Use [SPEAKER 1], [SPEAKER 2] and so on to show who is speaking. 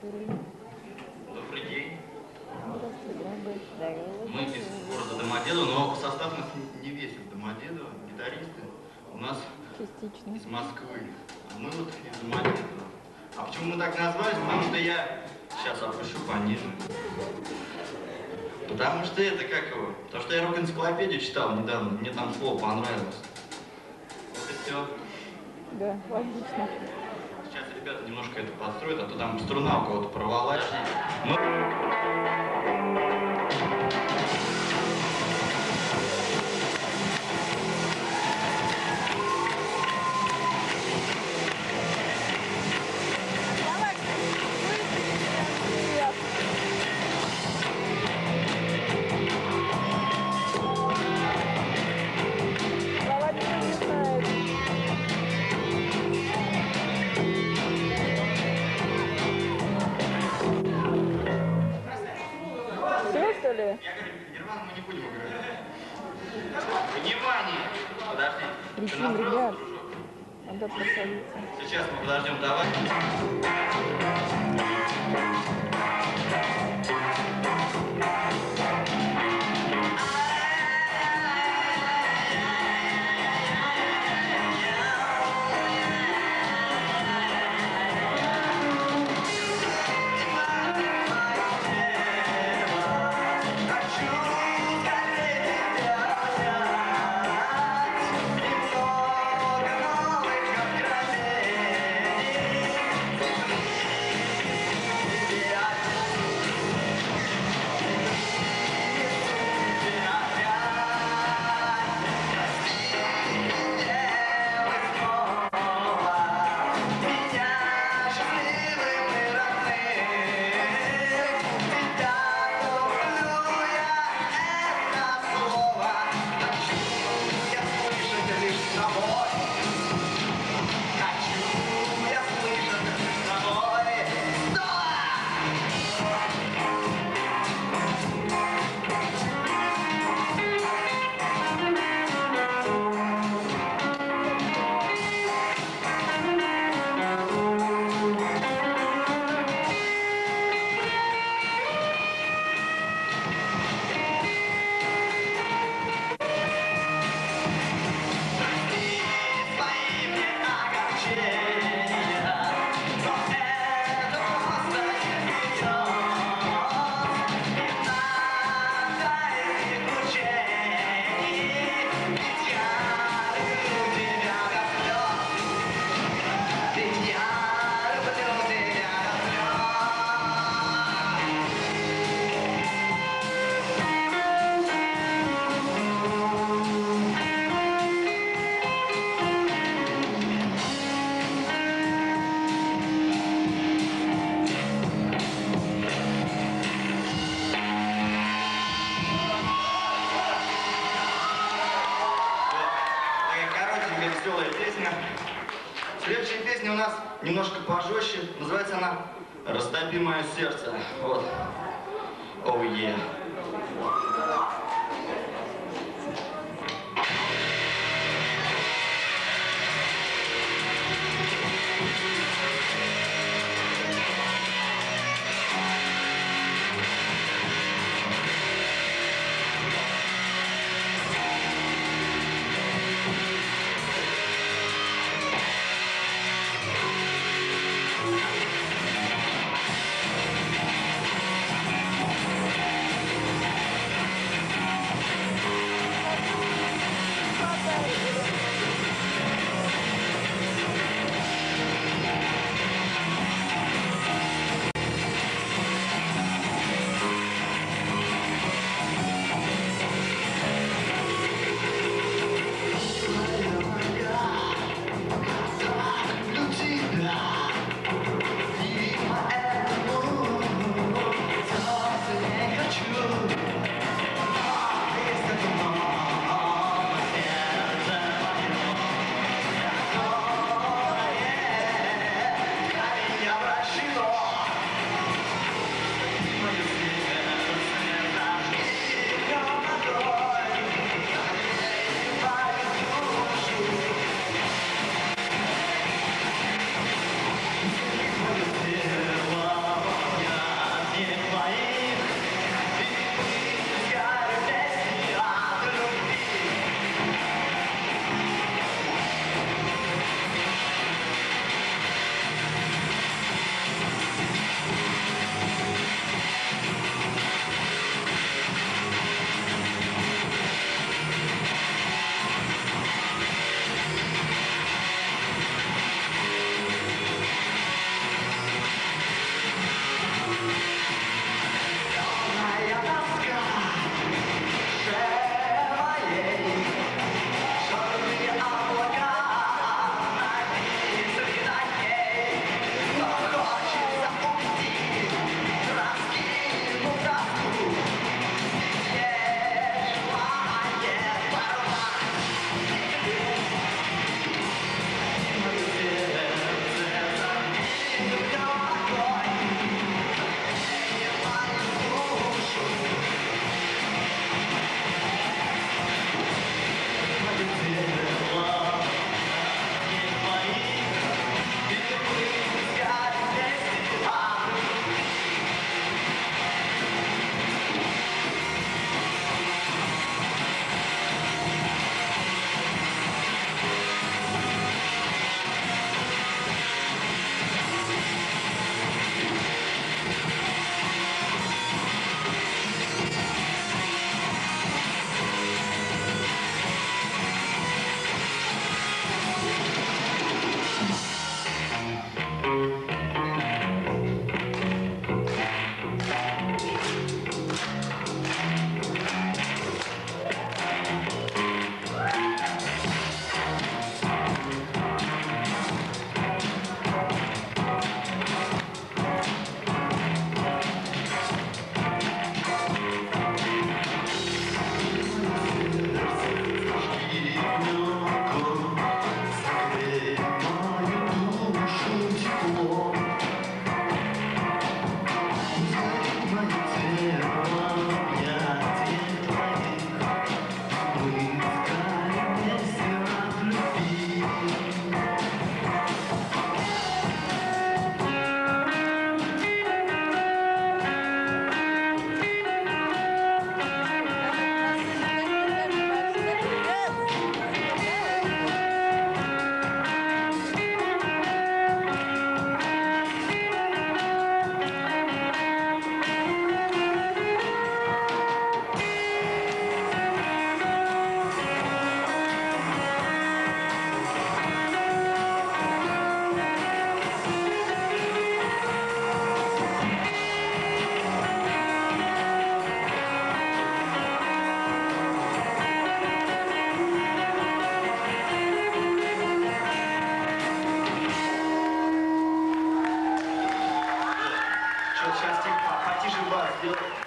[SPEAKER 1] Добрый день.
[SPEAKER 2] Здравствуй,
[SPEAKER 1] Мы из города Домодедово, но состав нас не весь из Домодедова, гитаристы. У нас
[SPEAKER 2] частично
[SPEAKER 1] из Москвы, а мы вот из Домодедова. А почему мы так назвались? Потому что я сейчас опущу пониже. Потому что это как его? Потому что я рок-энциклопедию читал недавно, мне там слово понравилось. Вот и все.
[SPEAKER 2] Да, логично.
[SPEAKER 1] Сейчас ребята немножко это подстроят, а то там струна у кого-то порвалась.
[SPEAKER 2] Что ли?
[SPEAKER 1] Я говорю, Нирвану мы не будем играть. Внимание! Подожди.
[SPEAKER 2] Кричим, ребят. Надо посадиться.
[SPEAKER 1] Сейчас мы подождем, давай. Веселая песня. Следующая песня у нас немножко пожестче. Называется она «Растопи мое сердце». Вот. Оу, е. вас сделать.